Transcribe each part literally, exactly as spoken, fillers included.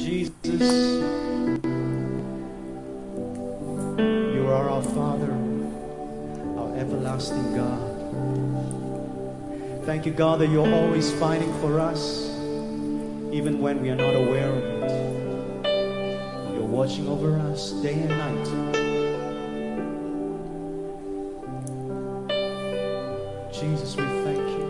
Jesus, you are our Father, our everlasting God. Thank you, God, that you're always fighting for us, even when we are not aware of it. You're watching over us day and night. Jesus, we thank you.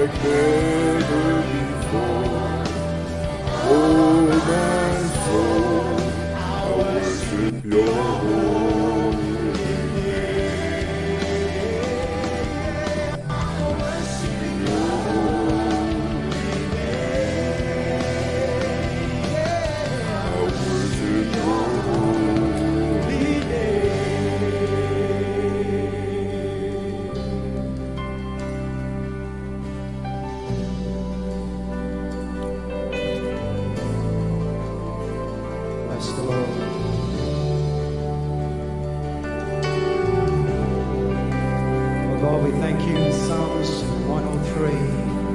like never before. Oh, my soul, I worship your holy name. I worship your holy name. I worship your holy Bless the Lord. Oh God, we thank you in Psalms one oh three.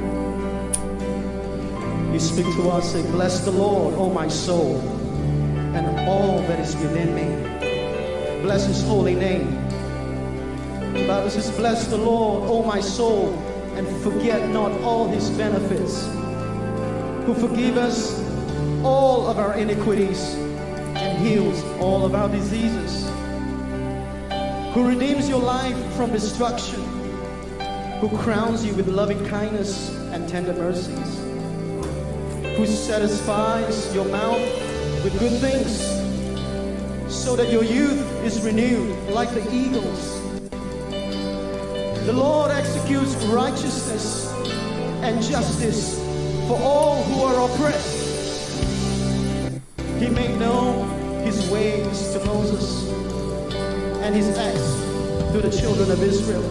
You speak to us, say, bless the Lord, O my soul, and all that is within me. Bless his holy name. The Bible says, bless the Lord, O my soul, and forget not all his benefits, who forgive us all of our iniquities and heals all of our diseases, who redeems your life from destruction, who crowns you with loving kindness and tender mercies, who satisfies your mouth with good things, so that your youth is renewed like the eagles. The Lord executes righteousness and justice for all who are oppressed. He made known his ways to Moses and his acts to the children of Israel.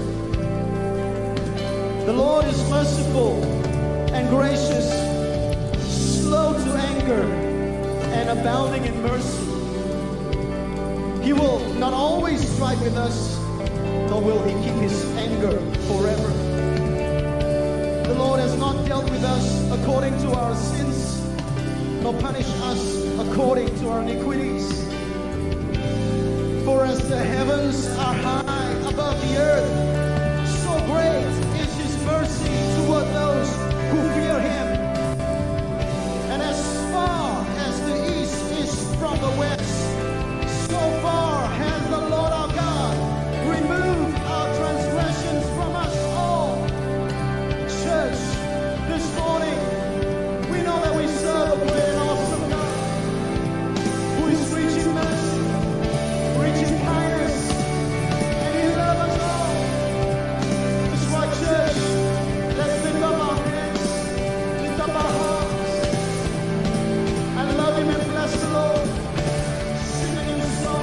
The Lord is merciful and gracious, slow to anger, and abounding in mercy. He will not always strike with us, nor will he keep his anger forever. The Lord has not dealt with us according to our sins, nor punish us according to our iniquities. For as the heavens are high above the earth, so great is his mercy toward those who fear him. And as far as the east is from the west, so far has the Lord our God removed our transgressions from us all. Church, this morning, we know that we serve a great and awesome God, who is reaching mercy, reaching kindness, and he loves us all. That's why, church, let's lift up our hands, lift up our hearts, and love him and bless the Lord. Sing a new song.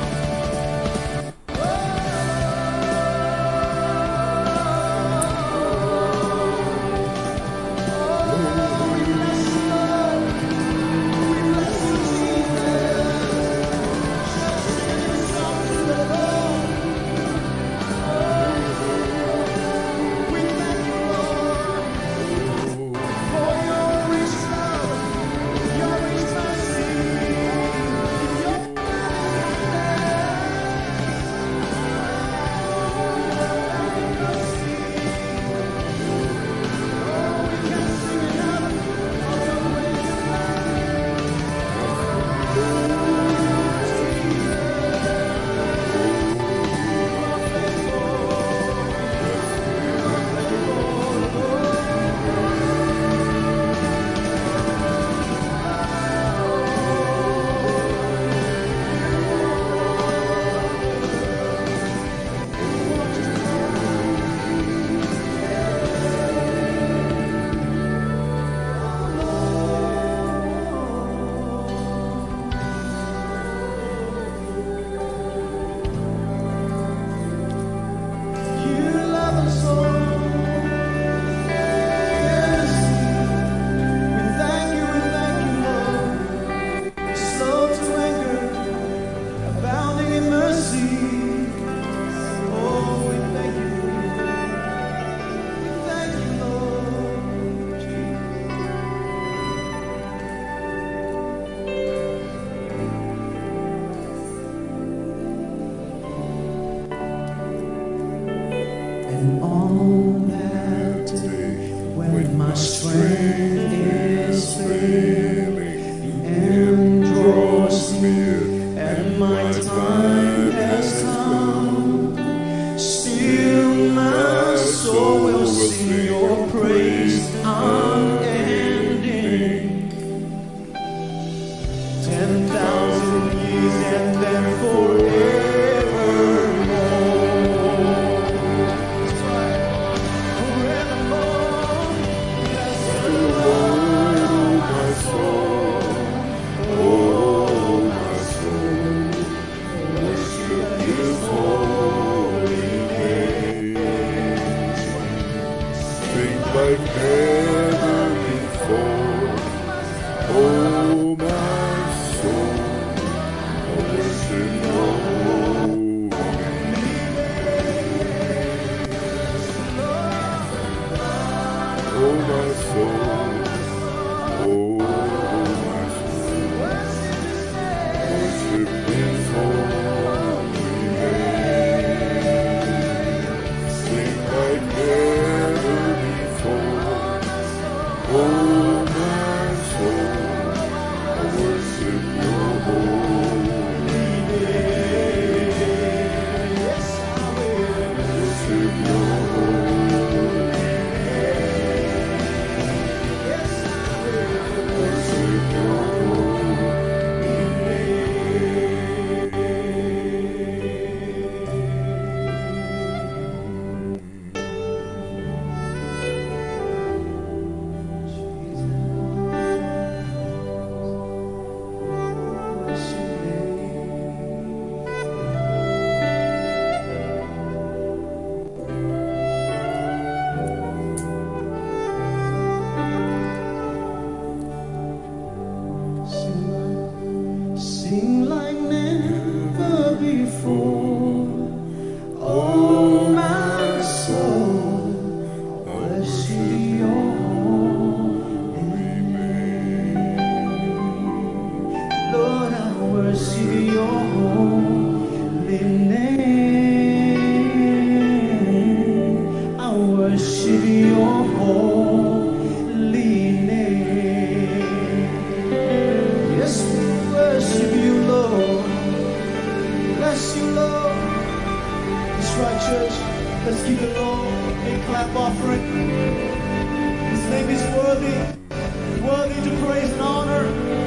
And on that day, when my strength is failing, and draws near, and my time has come, still my soul will sing your praise. like never before. Oh, my soul, I worship your holy name. Oh, my soul, oh, my soul, worship his holy name. Sing like never before. Oh, my soul, I worship your holy name. Yes, I will worship your holy name. Yes, I will worship your holy Sing like never before. Oh, my soul, worship your holy name. Lord, I worship your holy name. I worship your holy name. Yes, we worship you, Lord. Bless you, Lord. That's right, church. Let's give the Lord a clap offering. His name is worthy, worthy to praise and honor.